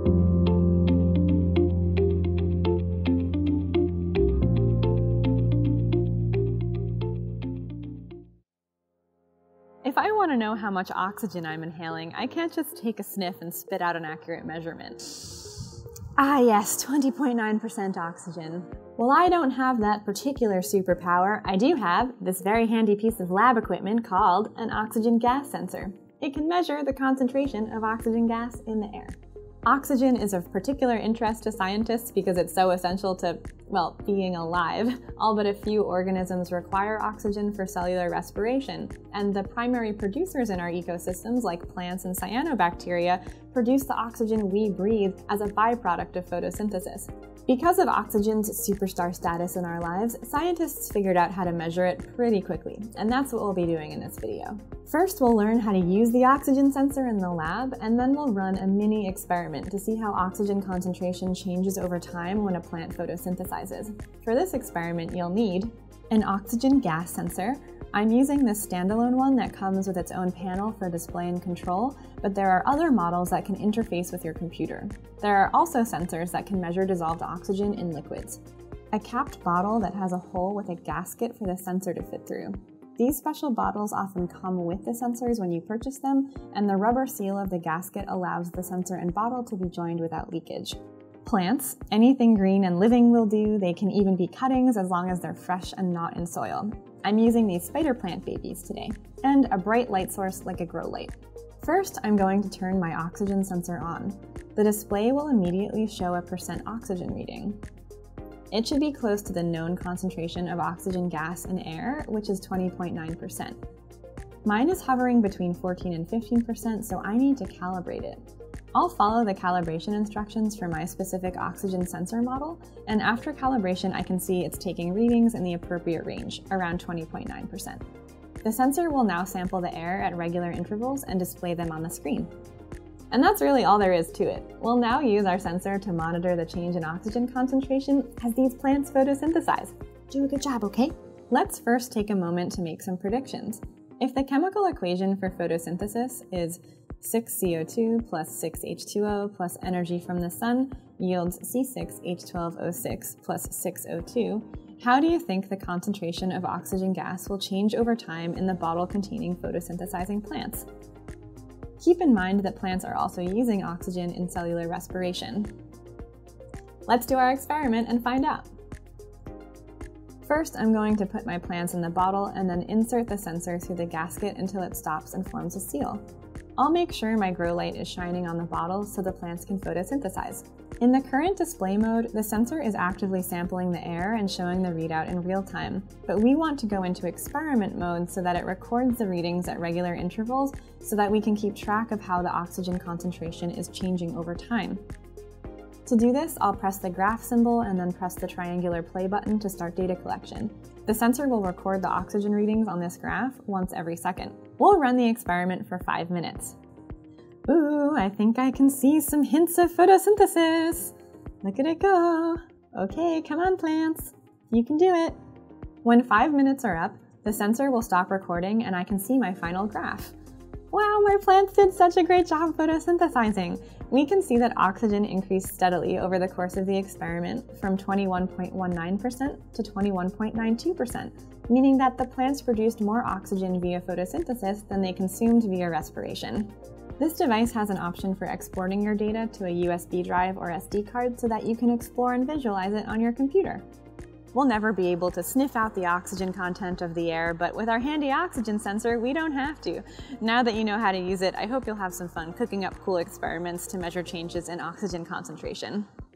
If I want to know how much oxygen I'm inhaling, I can't just take a sniff and spit out an accurate measurement. Ah yes, 20.9% oxygen. Well, I don't have that particular superpower. I do have this very handy piece of lab equipment called an oxygen gas sensor. It can measure the concentration of oxygen gas in the air. Oxygen is of particular interest to scientists because it's so essential to, well, being alive. All but a few organisms require oxygen for cellular respiration, and the primary producers in our ecosystems, like plants and cyanobacteria, produce the oxygen we breathe as a byproduct of photosynthesis. Because of oxygen's superstar status in our lives, scientists figured out how to measure it pretty quickly, and that's what we'll be doing in this video. First, we'll learn how to use the oxygen sensor in the lab, and then we'll run a mini experiment to see how oxygen concentration changes over time when a plant photosynthesizes. For this experiment, you'll need an oxygen gas sensor. I'm using this standalone one that comes with its own panel for display and control, but there are other models that can interface with your computer. There are also sensors that can measure dissolved oxygen in liquids. A capped bottle that has a hole with a gasket for the sensor to fit through. These special bottles often come with the sensors when you purchase them, and the rubber seal of the gasket allows the sensor and bottle to be joined without leakage. Plants, anything green and living will do. They can even be cuttings as long as they're fresh and not in soil. I'm using these spider plant babies today, and a bright light source like a grow light. First, I'm going to turn my oxygen sensor on. The display will immediately show a % oxygen reading. It should be close to the known concentration of oxygen gas in air, which is 20.9%. Mine is hovering between 14 and 15%, so I need to calibrate it. I'll follow the calibration instructions for my specific oxygen sensor model, and after calibration I can see it's taking readings in the appropriate range, around 20.9%. The sensor will now sample the air at regular intervals and display them on the screen. And that's really all there is to it. We'll now use our sensor to monitor the change in oxygen concentration as these plants photosynthesize. Do a good job, okay? Let's first take a moment to make some predictions. If the chemical equation for photosynthesis is 6CO2 plus 6H2O plus energy from the sun yields C6H12O6 plus 6O2, how do you think the concentration of oxygen gas will change over time in the bottle containing photosynthesizing plants? Keep in mind that plants are also using oxygen in cellular respiration. Let's do our experiment and find out. First, I'm going to put my plants in the bottle and then insert the sensor through the gasket until it stops and forms a seal. I'll make sure my grow light is shining on the bottle so the plants can photosynthesize. In the current display mode, the sensor is actively sampling the air and showing the readout in real time, but we want to go into experiment mode so that it records the readings at regular intervals so that we can keep track of how the oxygen concentration is changing over time. To do this, I'll press the graph symbol and then press the triangular play button to start data collection. The sensor will record the oxygen readings on this graph once every second. We'll run the experiment for 5 minutes. Ooh, I think I can see some hints of photosynthesis. Look at it go. Okay, come on plants. You can do it. When 5 minutes are up, the sensor will stop recording and I can see my final graph. Wow, my plants did such a great job photosynthesizing. We can see that oxygen increased steadily over the course of the experiment from 21.19% to 21.92%, meaning that the plants produced more oxygen via photosynthesis than they consumed via respiration. This device has an option for exporting your data to a USB drive or SD card so that you can explore and visualize it on your computer. We'll never be able to sniff out the oxygen content of the air, but with our handy oxygen sensor, we don't have to. Now that you know how to use it, I hope you'll have some fun cooking up cool experiments to measure changes in oxygen concentration.